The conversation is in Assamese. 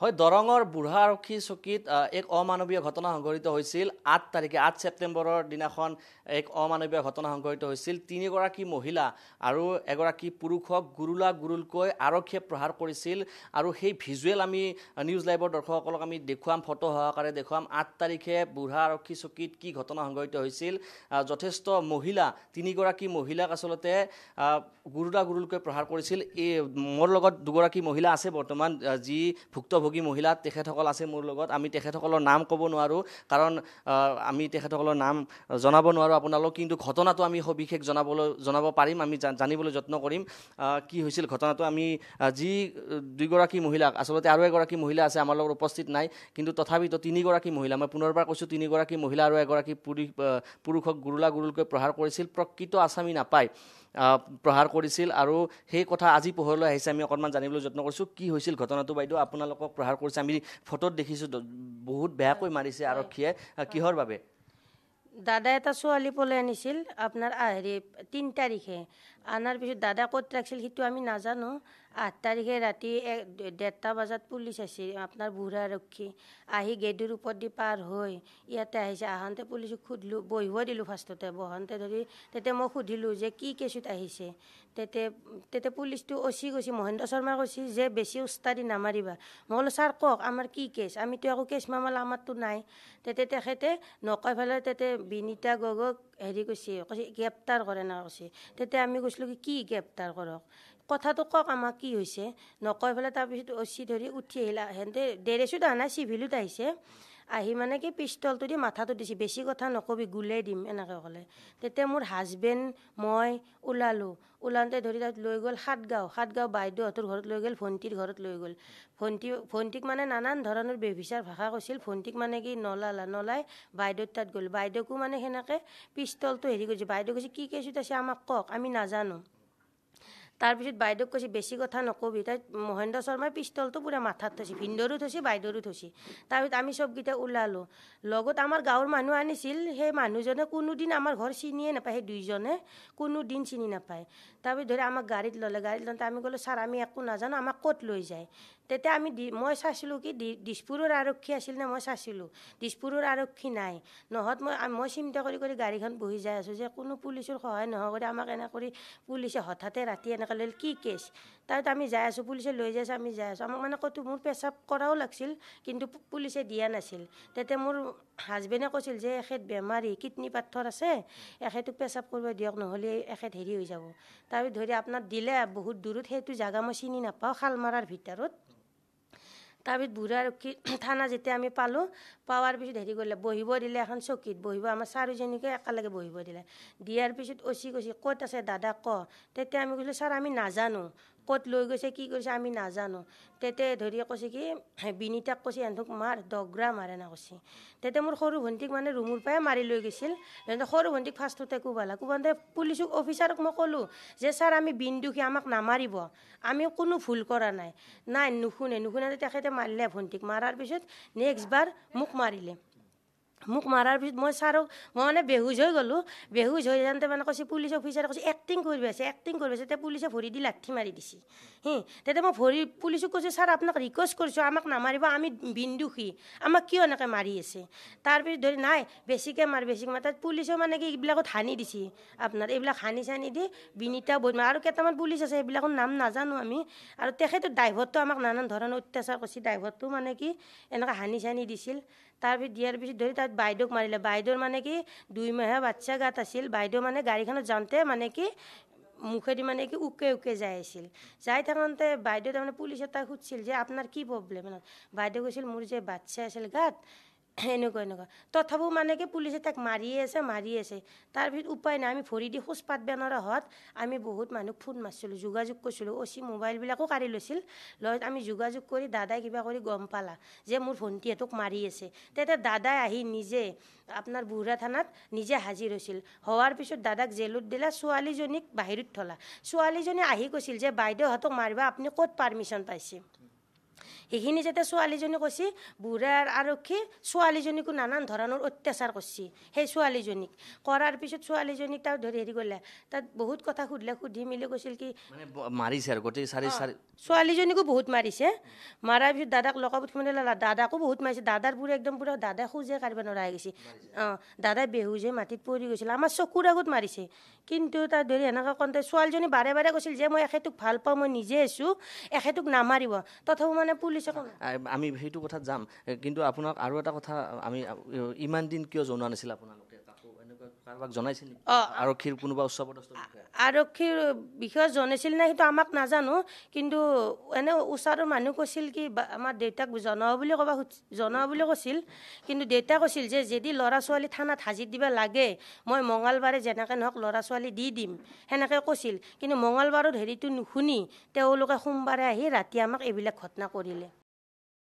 হয়, দৰঙৰ বুঢ়া আৰক্ষী চকীত এক অমানৱীয় ঘটনা সংঘটিত হৈছিল 8 তাৰিখে 8 ছেপ্টেম্বৰৰ দিনাখন এক অমানৱীয় ঘটনা সংঘটিত হৈছিল। 3গৰাকী মহিলা আৰু এগৰাকী পুৰুষক গুৰুলকৈ আৰক্ষীয়ে প্ৰহাৰ কৰিছিল আৰু সেই ভিজুৱেল আমি নিউজ লাইভৰ দৰ্শকসকলক আমি দেখুৱাম, ফটো সহকাৰে দেখুৱাম। 8 তাৰিখে বুঢ়া আৰক্ষী চকীত কি ঘটনা সংঘটিত হৈছিল। যথেষ্ট মহিলা 3গৰাকী মহিলাক আচলতে গুৰুলকৈ প্ৰহাৰ কৰিছিল। এই মোৰ লগত 2গৰাকী মহিলা আছে বৰ্তমান, যি ভুক্তভোগী মহিলা, তেখেতসকল আছে মোৰ লগত। আমি তেখেতসকলৰ নাম ক'ব নোৱাৰোঁ কাৰণ আমি তেখেতসকলৰ নাম জনাব নোৱাৰোঁ আপোনালোক, কিন্তু ঘটনাটো আমি সবিশেষ জনাব পাৰিম, আমি জানিবলৈ যত্ন কৰিম কি হৈছিল ঘটনাটো। আমি যি 2গৰাকী মহিলাক, আচলতে আৰু এগৰাকী মহিলা আছে আমাৰ লগত উপস্থিত নাই, কিন্তু তথাপিতো 3গৰাকী মহিলা, মই পুনৰবাৰ কৈছোঁ 3গৰাকী মহিলা আৰু এগৰাকী পুৰুষক গুৰুলকৈ প্ৰহাৰ কৰিছিল। প্ৰকৃত আসামী নাপায় প্ৰহাৰ কৰিছিল আৰু সেই কথা আজি পোহৰলৈ আহিছে। আমি অকণমান জানিবলৈ যত্ন কৰিছোঁ কি হৈছিল ঘটনাটো। বাইদেউ, আপোনালোকক প্ৰহাৰ কৰিছে, আমি ফটোত দেখিছোঁ বহুত বেয়াকৈ মাৰিছে আৰক্ষীয়ে, কিহৰ বাবে? দাদা এটা ছোৱালী পলাই আনিছিল আপোনাৰ 3 তাৰিখে। আনাৰ পিছত দাদা ক'ত ৰাখিছিল সেইটো আমি নাজানো। 8 তাৰিখে ৰাতি 1:30 বজাত পুলিচ আহিছিল, আপোনাৰ বুঢ়া আৰক্ষী আহি গেটৰ ওপৰত দি পাৰ হৈ ইয়াতে আহিছে। আহোঁতে পুলিচক সুধিলোঁ, বহিব দিলোঁ ফাৰ্ষ্টতে, বহোঁতে ধৰি তেতিয়া মই সুধিলোঁ যে কি কেছত আহিছে। তেতিয়া পুলিচটো কৈছে, মহেন্দ্ৰ শৰ্মাই কৈছে যে বেছি উস্তাদি নামাৰিবা। মই বোলো ছাৰ কওক আমাৰ কি কেছ, আমিতো একো কেছ মামলা আমাৰতো নাই। তেতিয়া তেখেতে নকয় পেলাই তেতিয়া বিনীতা গগৈক কৈছে গ্ৰেপ্তাৰ কৰে না কৈছে। তেতিয়া আমি কৈছিলোঁ কি গ্ৰেপ্তাৰ কৰক, কথাটো কওক আমাক কি হৈছে। নকয় পেলাই তাৰপিছত ধৰি উঠি আহিলা, সিহঁতে ডেৰেছত অহা নাই, চিভিলত আহিছে। আহি মানে কি পিষ্টলটো দি মাথাটো দিছে, বেছি কথা নকবি গুলাই দিম এনেকৈ ক'লে। তেতিয়া মোৰ হাজবেণ্ড মই ওলাওঁতে ধৰি তাত লৈ গ'ল সাতগাঁও বাইদেউহঁতৰ ঘৰত লৈ গ'ল, ভণ্টিৰ ঘৰত লৈ গ'ল। ভণ্টিক মানে নানান ধৰণৰ বেভিচাৰ ভাষা কৈছিল। ভণ্টিক মানে কি নলাই বাইদেউৰ তাত গ'ল। বাইদেউকো মানে সেনেকৈ পিষ্টলটো কৰিছে। বাইদেউ কৈছে কি কেছত আছে আমাক কওক, আমি নাজানো। তাৰপিছত বাইদেউক কৈছে বেছি কথা নকবি। তাই মহেন্দ্ৰ শৰ্মাই পিষ্টলটো পূৰা মাথাত থৈছে, ভিনদেউৰো থৈছে বাইদেউৰো থৈছে। তাৰপিছত আমি চবকেইটা ওলালোঁ। লগত আমাৰ গাঁৱৰ মানুহ আনিছিল, সেই মানুহজনে কোনোদিন আমাৰ ঘৰ চিনিয়ে নাপায়, সেই 2জনে কোনোদিন চিনি নাপায়। তাৰপিছত ধৰি আমাক গাড়ীত লওঁতে আমি ক'লোঁ ছাৰ আমি একো নাজানো, আমাক ক'ত লৈ যায়। তেতিয়া মই চাইছিলোঁ কি দিছপুৰৰ আৰক্ষী আছিল নে, মই চাইছিলোঁ দিছপুৰৰ আৰক্ষী নাই। মই চিন্তা কৰি গাড়ীখন বহি যাই আছোঁ যে কোনো পুলিচৰ সহায় নোহোৱা কৰি আমাক এনে কৰি পুলিচে হঠাতে ৰাতি এনেকৈ লৈ কি কেছ। তাৰপিছত আমি যাই আছোঁ, পুলিচে লৈ যাই আছোঁ, আমি যাই আছোঁ। আমাক মানে ক'তো মোৰ পেচাব কৰাও লাগিছিল, কিন্তু পুলিচে দিয়া নাছিল। তেতিয়া মোৰ হাজবেণ্ডে কৈছিল যে এখেত বেমাৰী, কিডনী পাথৰ আছে, এখেতক পেচাব কৰিব দিয়ক, নহ'লে এখেত হৈ যাব। তাৰপিছত ধৰি আপোনাৰ দিলে বহুত দূৰত, সেইটো জেগা মই চিনি নাপাওঁ, শালমাৰাৰ ভিতৰত। তাৰপিছত বুঢ়া আৰক্ষী থানা যেতিয়া আমি পোৱাৰ পিছত কৰিলে, বহিব দিলে এখন চকীত বহিব, আমাৰ 4জনীকে একেলগে বহিব দিলে। দিয়াৰ পিছত কৈছে ক'ত আছে দাদা ক। তেতিয়া আমি কৈছিলোঁ ছাৰ আমি নাজানো, ক'ত লৈ গৈছে কি কৰিছে আমি নাজানো। তেতিয়া কৈছে কি বিনীতাক কৈছে এহেঁতক মাৰ, দগৰা মাৰে না কৈছে। তেতিয়া মোৰ সৰু ভণ্টিক মানে ৰুমৰ পৰাই মাৰি লৈ গৈছিল। সৰু ভণ্টিক ফাৰ্ষ্টতে কোবাওঁতে পুলিচক অফিচাৰক মই ক'লোঁ যে ছাৰ আমি বিন্দুখী, আমাক নামাৰিব, আমি কোনো ভুল কৰা নাই। নুশুনে। তেখেতে মাৰিলে ভণ্টিক। মাৰাৰ পিছত নেক্সট বাৰ মোক মাৰিলে। মোক মাৰাৰ পিছত মই মানে বেহুচ হৈ গ'লোঁ। বেহুচ হৈ যাওঁতে মানে কৈছে পুলিচ অফিচাৰে কৈছে এক্টিং কৰিব আছে। তেতিয়া পুলিচে ভৰি দি লাঠি মাৰি দিছে। তেতিয়া মই পুলিচক কৈছোঁ ছাৰ আপোনাক ৰিকুৱেষ্ট কৰিছোঁ আমাক নামাৰিব, আমি বিন্দুখী, আমাক কিয় এনেকৈ মাৰি আছে। তাৰপিছত নাই বেছিকৈ মাৰ। তাত পুলিচেও মানে কি এইবিলাকত হানি দিছে, আপোনাৰ এইবিলাক হানি চানি দি বিনীতা বদমা আৰু কেইটামান পুলিচ আছে, এইবিলাকৰ নাম নাজানো আমি। আৰু তেখেতৰ ড্ৰাইভাৰটো আমাক নানান ধৰণৰ অত্যাচাৰ কৰিছে, ড্ৰাইভাৰটো মানে কি এনেকৈ হানি চানি দিছিল। তাৰপিছত দিয়াৰ পিছত তাত বাইদেউক মাৰিলে। বাইদেউৰ মানে কি 2 মাহৰ বাচ্চা গাত আছিল। বাইদেউ মানে গাড়ীখনত যাওঁতে মানে কি মুখেদি মানে কি উকে যাই আছিল। যাই থাকোঁতে বাইদেউ তাৰমানে পুলিচ এটাই সুধিছিল যে আপোনাৰ কি প্ৰব্লেম। বাইদেউ কৈছিল মোৰ যে বাচ্চা আছিল গাত এনেকুৱা। তথাপিও মানে কি পুলিচে তাক মাৰিয়ে আছে। তাৰপিছত উপায় নাই, আমি ভৰি দি খোজ পাতব নোৱাৰা হোৱাত আমি বহুত মানুহক ফোন মাৰিছিলোঁ, যোগাযোগ কৰিছিলোঁ। মোবাইলবিলাকো কাঢ়ি লৈছিল। আমি যোগাযোগ কৰি দাদাই কিবা কৰি গম পালা যে মোৰ ভণ্টিহঁতক মাৰি আছে। তেতিয়া দাদাই আহি নিজে আপোনাৰ বুঢ়া থানাত নিজে হাজিৰ হৈছিল। হোৱাৰ পিছত দাদাক জেলত দিলা, ছোৱালীজনীক বাহিৰত থলা। ছোৱালীজনী আহি কৈছিল যে বাইদেউহঁতক মাৰিবা, আপুনি ক'ত পাৰ্মিশ্যন পাইছে। সেইখিনি যাতে ছোৱালীজনী কৈছে বুঢ়াৰ আৰক্ষী ছোৱালীজনীকো নানান ধৰণৰ অত্যাচাৰ কৰিছে সেই ছোৱালীজনীক কৰাৰ পিছত ছোৱালীজনীক তাক ধৰি হেৰি কৰিলে তাত বহুত কথা সুধি মেলি কৈছিল কি মাৰিছে আৰু গোটেই ছোৱালীজনীকো বহুত মাৰিছে মাৰাৰ পিছত দাদাক লকাপত সোমাই দাদাকো বহুত মাৰিছে দাদাৰ বুঢ়া একদম পুৰা দাদা খোজে কাঢ়িব নোৱাৰা হৈ গৈছে দাদাই বেহুজ হৈ মাটিত পৰি গৈছিল আমাৰ চকুৰ আগত মাৰিছে কিন্তু তাত ধৰি এনেকৈ কওঁতে ছোৱালীজনী বাৰে বাৰে কৈছিল যে মই এখেতক ভাল পাওঁ মই নিজে আছোঁ এখেতক নামাৰিব তথাপি মানে পুলিচে আমি সেইটো কথাত যাম কিন্তু আপোনাক আৰু এটা কথা আমি ইমান দিন কিয় জনোৱা নাছিল আপোনালোকে কাৰোবাক জনাইছিল আৰক্ষীৰ কোনোবা উচ্চপদস্থ আৰক্ষীৰ বিষয়ে জনাইছিল নাই সেইটো আমাক নাজানো কিন্তু এনে ওচৰৰ মানুহ কৈছিল কি আমাৰ দেউতাক জনাব বুলি কৈছিল কিন্তু দেউতাক কৈছিল যে যদি ল'ৰা ছোৱালী থানাত হাজিৰ দিব লাগে মই মঙলবাৰে যেনেকৈ নহওক ল'ৰা ছোৱালী দি দিম সেনেকৈ কৈছিল কিন্তু মঙলবাৰত হেৰিটো নুশুনি তেওঁলোকে সোমবাৰে আহি ৰাতি আমাক এইবিলাক ঘটনা কৰিলে